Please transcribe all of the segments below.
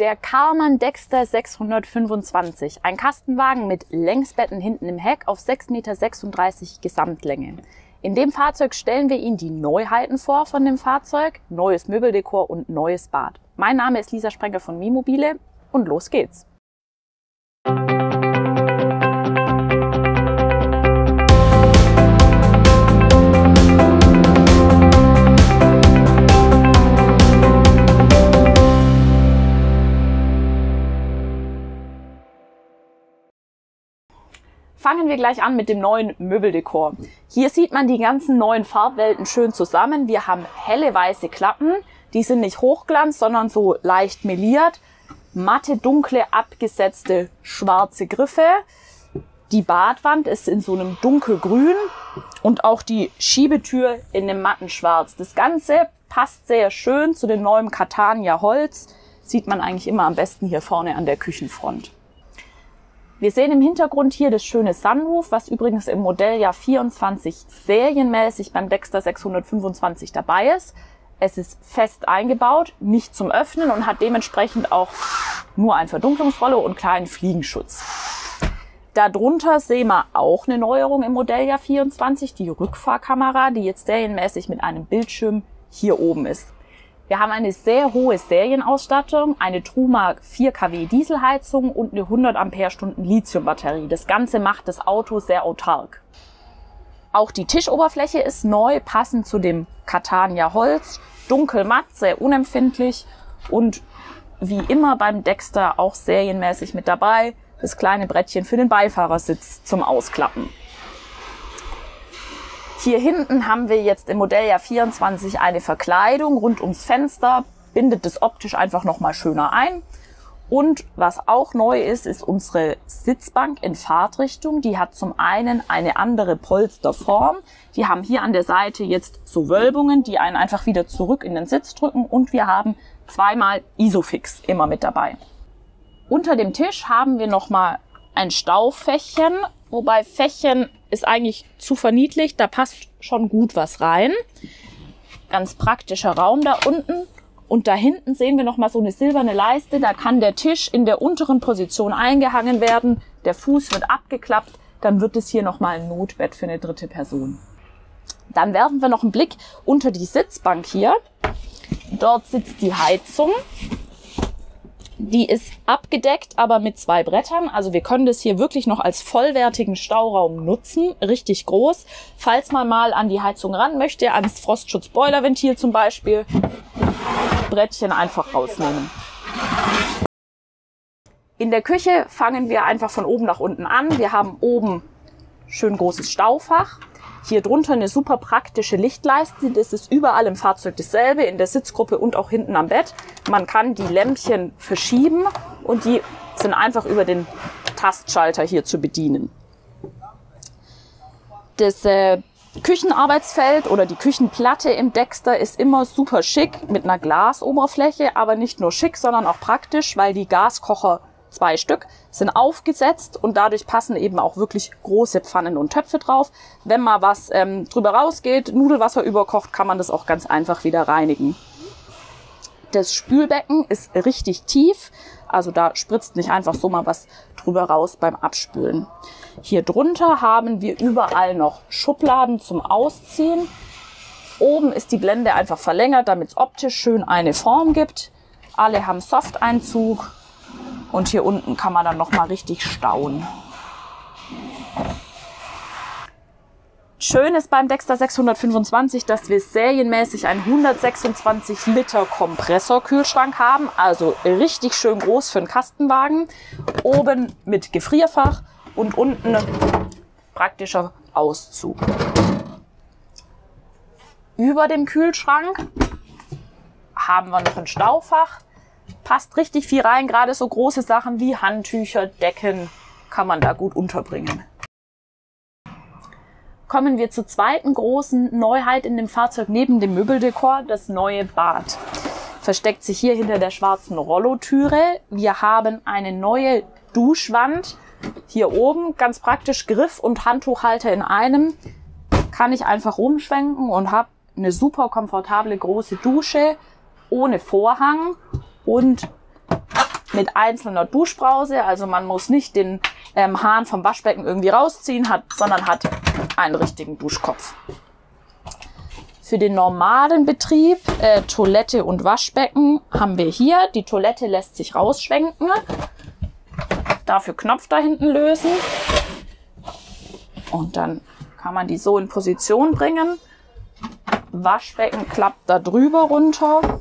der Karmann Dexter 625. Ein Kastenwagen mit Längsbetten hinten im Heck auf 6,36 Meter Gesamtlänge. In dem Fahrzeug stellen wir Ihnen die Neuheiten vor von dem Fahrzeug, neues Möbeldekor und neues Bad. Mein Name ist Lisa Sprenker von Mi-Mobile und los geht's! Fangen wir gleich an mit dem neuen Möbeldekor. Hier sieht man die ganzen neuen Farbwelten schön zusammen. Wir haben helle weiße Klappen, die sind nicht Hochglanz, sondern so leicht meliert. Matte, dunkle, abgesetzte schwarze Griffe. Die Badwand ist in so einem dunkelgrün und auch die Schiebetür in einem matten Schwarz. Das Ganze passt sehr schön zu dem neuen Catania Holz. Sieht man eigentlich immer am besten hier vorne an der Küchenfront. Wir sehen im Hintergrund hier das schöne Sunroof, was übrigens im Modelljahr 24 serienmäßig beim Dexter 625 dabei ist. Es ist fest eingebaut, nicht zum Öffnen und hat dementsprechend auch nur ein Verdunklungsrollo und kleinen Fliegenschutz. Darunter sehen wir auch eine Neuerung im Modelljahr 24, die Rückfahrkamera, die jetzt serienmäßig mit einem Bildschirm hier oben ist. Wir haben eine sehr hohe Serienausstattung, eine Truma 4 kW Dieselheizung und eine 100 Ampere-Stunden Lithiumbatterie. Das Ganze macht das Auto sehr autark. Auch die Tischoberfläche ist neu, passend zu dem Catania Holz. Dunkelmatt, sehr unempfindlich und wie immer beim Dexter auch serienmäßig mit dabei. Das kleine Brettchen für den Beifahrersitz zum Ausklappen. Hier hinten haben wir jetzt im Modelljahr 24 eine Verkleidung rund ums Fenster, bindet das optisch einfach nochmal schöner ein. Und was auch neu ist, ist unsere Sitzbank in Fahrtrichtung. Die hat zum einen eine andere Polsterform. Die haben hier an der Seite jetzt so Wölbungen, die einen einfach wieder zurück in den Sitz drücken. Und wir haben zweimal Isofix immer mit dabei. Unter dem Tisch haben wir nochmal ein Staufächchen, wobei Fächchen ist eigentlich zu verniedlicht, da passt schon gut was rein. Ganz praktischer Raum da unten. Und da hinten sehen wir nochmal so eine silberne Leiste, da kann der Tisch in der unteren Position eingehangen werden, der Fuß wird abgeklappt, dann wird es hier nochmal ein Notbett für eine dritte Person. Dann werfen wir noch einen Blick unter die Sitzbank hier. Dort sitzt die Heizung. Die ist abgedeckt, aber mit 2 Brettern. Also wir können das hier wirklich noch als vollwertigen Stauraum nutzen. Richtig groß. Falls man mal an die Heizung ran möchte, ans Frostschutzboilerventil zum Beispiel, Brettchen einfach rausnehmen. In der Küche fangen wir einfach von oben nach unten an. Wir haben oben schön großes Staufach. Hier drunter eine super praktische Lichtleiste. Das ist überall im Fahrzeug dasselbe, in der Sitzgruppe und auch hinten am Bett. Man kann die Lämpchen verschieben und die sind einfach über den Tastschalter hier zu bedienen. Das Küchenarbeitsfeld oder die Küchenplatte im Dexter ist immer super schick mit einer Glasoberfläche, aber nicht nur schick, sondern auch praktisch, weil die Gaskocher, 2 Stück, sind aufgesetzt und dadurch passen eben auch wirklich große Pfannen und Töpfe drauf. Wenn mal was drüber rausgeht, Nudelwasser überkocht, kann man das auch ganz einfach wieder reinigen. Das Spülbecken ist richtig tief, also da spritzt nicht einfach so mal was drüber raus beim Abspülen. Hier drunter haben wir überall noch Schubladen zum Ausziehen. Oben ist die Blende einfach verlängert, damit es optisch schön eine Form gibt. Alle haben Softeinzug. Und hier unten kann man dann noch mal richtig stauen. Schön ist beim Dexter 625, dass wir serienmäßig einen 126 Liter Kompressorkühlschrank haben. Also richtig schön groß für einen Kastenwagen. Oben mit Gefrierfach und unten praktischer Auszug. Über dem Kühlschrank haben wir noch ein Staufach. Passt richtig viel rein, gerade so große Sachen wie Handtücher, Decken kann man da gut unterbringen. Kommen wir zur zweiten großen Neuheit in dem Fahrzeug neben dem Möbeldekor, das neue Bad. Versteckt sich hier hinter der schwarzen Rollotüre. Wir haben eine neue Duschwand hier oben, ganz praktisch Griff und Handtuchhalter in einem. Kann ich einfach rumschwenken und habe eine super komfortable große Dusche ohne Vorhang und mit einzelner Duschbrause. Also man muss nicht den Hahn vom Waschbecken irgendwie rausziehen, sondern hat einen richtigen Duschkopf. Für den normalen Betrieb, Toilette und Waschbecken, haben wir hier. Die Toilette lässt sich rausschwenken. Dafür Knopf da hinten lösen. Und dann kann man die so in Position bringen. Waschbecken klappt da drüber runter.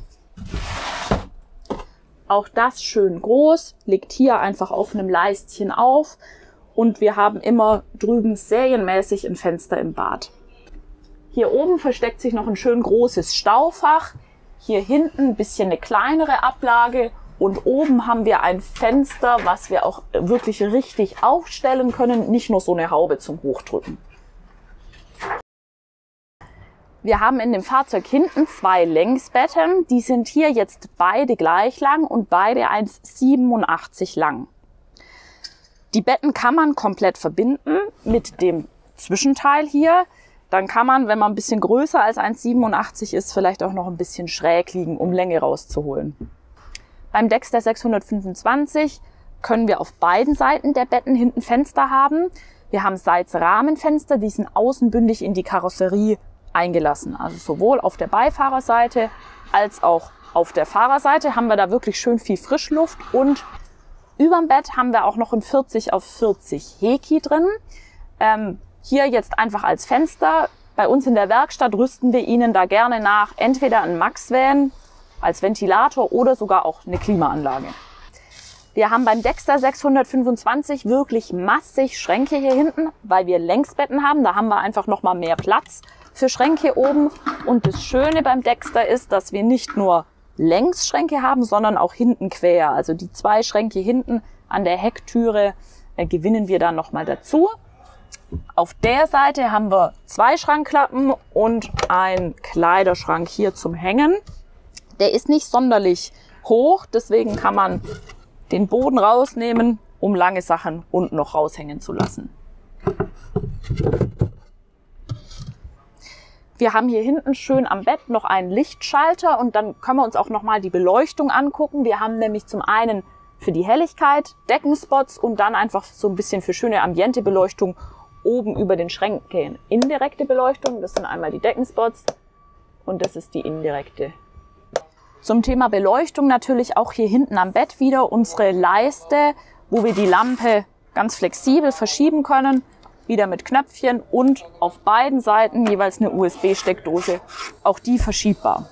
Auch das schön groß, liegt hier einfach auf einem Leistchen auf. Und wir haben immer drüben serienmäßig ein Fenster im Bad. Hier oben versteckt sich noch ein schön großes Staufach. Hier hinten ein bisschen eine kleinere Ablage. Und oben haben wir ein Fenster, was wir auch wirklich richtig aufstellen können. Nicht nur so eine Haube zum Hochdrücken. Wir haben in dem Fahrzeug hinten 2 Längsbetten. Die sind hier jetzt beide gleich lang und beide 1,87 lang. Die Betten kann man komplett verbinden mit dem Zwischenteil hier. Dann kann man, wenn man ein bisschen größer als 1,87 ist, vielleicht auch noch ein bisschen schräg liegen, um Länge rauszuholen. Beim Dexter 625 können wir auf beiden Seiten der Betten hinten Fenster haben. Wir haben Seitsrahmenfenster, die sind außenbündig in die Karosserie eingelassen. Also sowohl auf der Beifahrerseite als auch auf der Fahrerseite haben wir da wirklich schön viel Frischluft. Und überm Bett haben wir auch noch ein 40x40 Heki drin. Hier jetzt einfach als Fenster. Bei uns in der Werkstatt rüsten wir Ihnen da gerne nach, entweder ein Max-Van als Ventilator oder sogar auch eine Klimaanlage. Wir haben beim Dexter 625 wirklich massig Schränke hier hinten, weil wir Längsbetten haben. Da haben wir einfach noch mal mehr Platz für Schränke oben. Und das Schöne beim Dexter ist, dass wir nicht nur Längsschränke haben, sondern auch hinten quer. Also die 2 Schränke hinten an der Hecktüre gewinnen wir dann noch mal dazu. Auf der Seite haben wir 2 Schrankklappen und einen Kleiderschrank hier zum Hängen. Der ist nicht sonderlich hoch, deswegen kann man den Boden rausnehmen, um lange Sachen unten noch raushängen zu lassen. Wir haben hier hinten schön am Bett noch einen Lichtschalter und dann können wir uns auch noch mal die Beleuchtung angucken. Wir haben nämlich zum einen für die Helligkeit Deckenspots und dann einfach so ein bisschen für schöne Ambientebeleuchtung oben über den Schränken indirekte Beleuchtung. Das sind einmal die Deckenspots und das ist die indirekte. Zum Thema Beleuchtung natürlich auch hier hinten am Bett wieder unsere Leiste, wo wir die Lampe ganz flexibel verschieben können. Wieder mit Knöpfchen und auf beiden Seiten jeweils eine USB-Steckdose, auch die verschiebbar.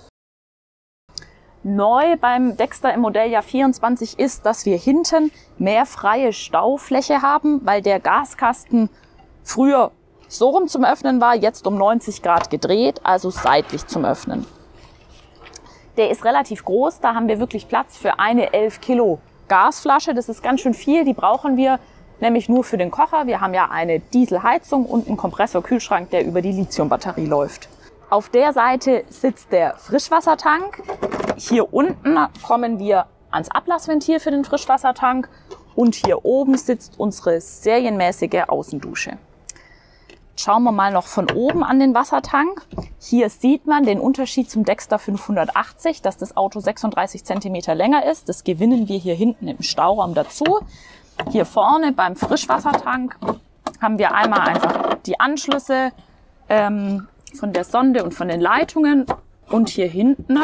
Neu beim Dexter im Modelljahr 24 ist, dass wir hinten mehr freie Staufläche haben, weil der Gaskasten früher so rum zum Öffnen war, jetzt um 90 Grad gedreht, also seitlich zum Öffnen. Der ist relativ groß, da haben wir wirklich Platz für eine 11 Kilo Gasflasche. Das ist ganz schön viel, die brauchen wir nämlich nur für den Kocher. Wir haben ja eine Dieselheizung und einen Kompressorkühlschrank, der über die Lithiumbatterie läuft. Auf der Seite sitzt der Frischwassertank. Hier unten kommen wir ans Ablassventil für den Frischwassertank und hier oben sitzt unsere serienmäßige Außendusche. Schauen wir mal noch von oben an den Wassertank. Hier sieht man den Unterschied zum Dexter 580, dass das Auto 36 cm länger ist. Das gewinnen wir hier hinten im Stauraum dazu. Hier vorne beim Frischwassertank haben wir einmal einfach die Anschlüsse von der Sonde und von den Leitungen. Und hier hinten,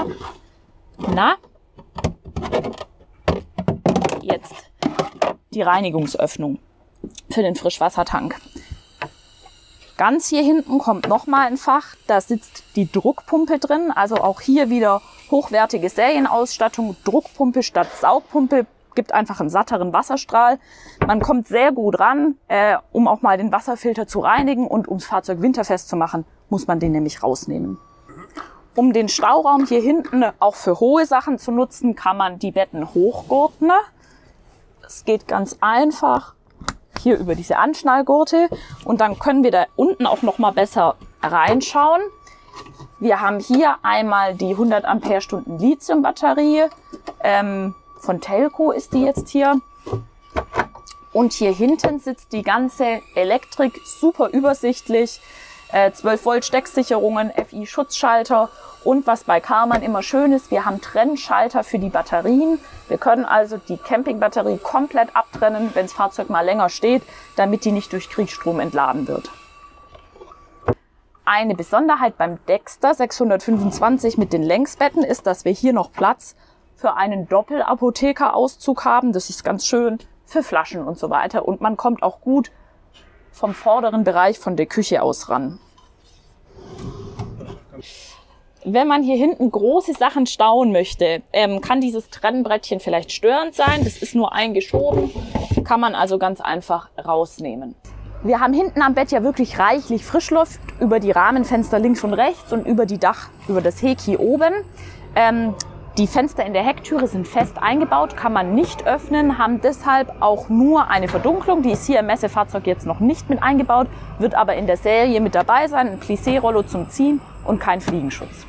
jetzt die Reinigungsöffnung für den Frischwassertank. Ganz hier hinten kommt nochmal ein Fach, da sitzt die Druckpumpe drin, also auch hier wieder hochwertige Serienausstattung, Druckpumpe statt Saugpumpe, gibt einfach einen satteren Wasserstrahl. Man kommt sehr gut ran, um auch mal den Wasserfilter zu reinigen und ums Fahrzeug winterfest zu machen, muss man den nämlich rausnehmen. Um den Stauraum hier hinten auch für hohe Sachen zu nutzen, kann man die Betten hochgurten. Es geht ganz einfach. Hier über diese Anschnallgurte und dann können wir da unten auch noch mal besser reinschauen. Wir haben hier einmal die 100 Ampere-Stunden Lithium-Batterie, von Telco ist die jetzt hier. Und hier hinten sitzt die ganze Elektrik super übersichtlich. 12 Volt Stecksicherungen, FI-Schutzschalter und was bei Karmann immer schön ist, wir haben Trennschalter für die Batterien. Wir können also die Campingbatterie komplett abtrennen, wenn das Fahrzeug mal länger steht, damit die nicht durch Kriegsstrom entladen wird. Eine Besonderheit beim Dexter 625 mit den Längsbetten ist, dass wir hier noch Platz für einen Doppelapothekerauszug haben. Das ist ganz schön für Flaschen und so weiter. Und man kommt auch gut vom vorderen Bereich von der Küche aus ran. Wenn man hier hinten große Sachen stauen möchte, kann dieses Trennbrettchen vielleicht störend sein. Das ist nur eingeschoben, kann man also ganz einfach rausnehmen. Wir haben hinten am Bett ja wirklich reichlich Frischluft über die Rahmenfenster links und rechts und über das Heki oben. Die Fenster in der Hecktüre sind fest eingebaut, kann man nicht öffnen, haben deshalb auch nur eine Verdunklung. Die ist hier im Messefahrzeug jetzt noch nicht mit eingebaut, wird aber in der Serie mit dabei sein, ein Plissé-Rollo zum Ziehen und kein Fliegenschutz.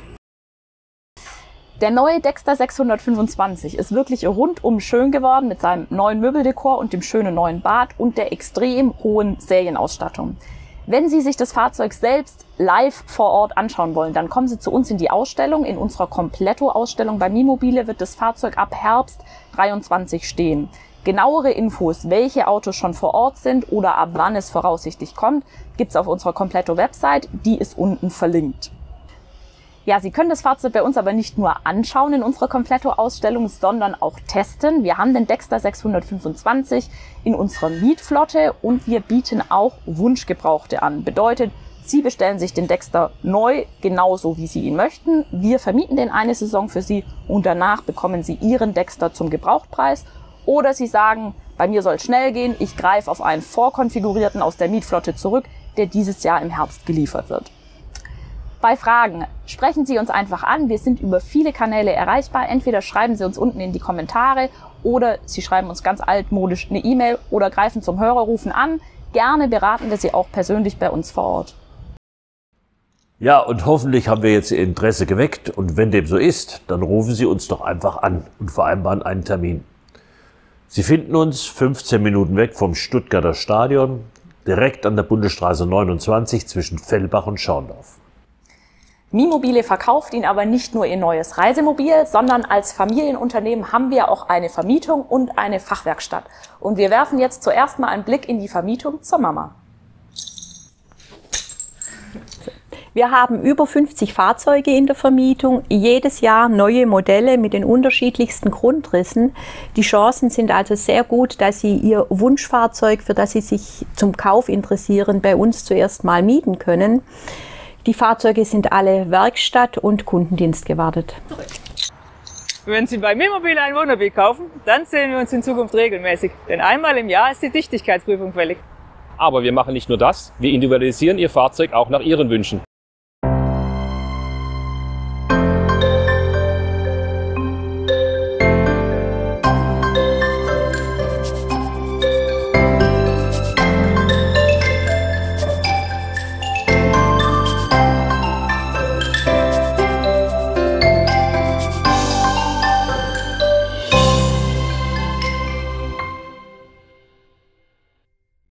Der neue Dexter 625 ist wirklich rundum schön geworden mit seinem neuen Möbeldekor und dem schönen neuen Bad und der extrem hohen Serienausstattung. Wenn Sie sich das Fahrzeug selbst live vor Ort anschauen wollen, dann kommen Sie zu uns in die Ausstellung. In unserer Kompletto-Ausstellung bei Mimobile wird das Fahrzeug ab Herbst 23 stehen. Genauere Infos, welche Autos schon vor Ort sind oder ab wann es voraussichtlich kommt, gibt es auf unserer Kompletto-Website. Die ist unten verlinkt. Ja, Sie können das Fahrzeug bei uns aber nicht nur anschauen in unserer Kompletto-Ausstellung, sondern auch testen. Wir haben den Dexter 625 in unserer Mietflotte und wir bieten auch Wunschgebrauchte an. Bedeutet, Sie bestellen sich den Dexter neu, genauso wie Sie ihn möchten. Wir vermieten den eine Saison für Sie und danach bekommen Sie Ihren Dexter zum Gebrauchtpreis. Oder Sie sagen, bei mir soll es schnell gehen, ich greife auf einen vorkonfigurierten aus der Mietflotte zurück, der dieses Jahr im Herbst geliefert wird. Bei Fragen sprechen Sie uns einfach an. Wir sind über viele Kanäle erreichbar. Entweder schreiben Sie uns unten in die Kommentare oder Sie schreiben uns ganz altmodisch eine E-Mail oder greifen zum Hörerrufen an. Gerne beraten wir Sie auch persönlich bei uns vor Ort. Ja, und hoffentlich haben wir jetzt Ihr Interesse geweckt. Und wenn dem so ist, dann rufen Sie uns doch einfach an und vereinbaren einen Termin. Sie finden uns 15 Minuten weg vom Stuttgarter Stadion, direkt an der Bundesstraße 29 zwischen Fellbach und Schorndorf. Mimobile verkauft Ihnen aber nicht nur Ihr neues Reisemobil, sondern als Familienunternehmen haben wir auch eine Vermietung und eine Fachwerkstatt. Und wir werfen jetzt zuerst mal einen Blick in die Vermietung zur Mama. Wir haben über 50 Fahrzeuge in der Vermietung, jedes Jahr neue Modelle mit den unterschiedlichsten Grundrissen. Die Chancen sind also sehr gut, dass Sie Ihr Wunschfahrzeug, für das Sie sich zum Kauf interessieren, bei uns zuerst mal mieten können. Die Fahrzeuge sind alle Werkstatt- und Kundendienst gewartet. Wenn Sie bei Mimobile ein Wohnmobil kaufen, dann sehen wir uns in Zukunft regelmäßig. Denn einmal im Jahr ist die Dichtigkeitsprüfung fällig. Aber wir machen nicht nur das, wir individualisieren Ihr Fahrzeug auch nach Ihren Wünschen.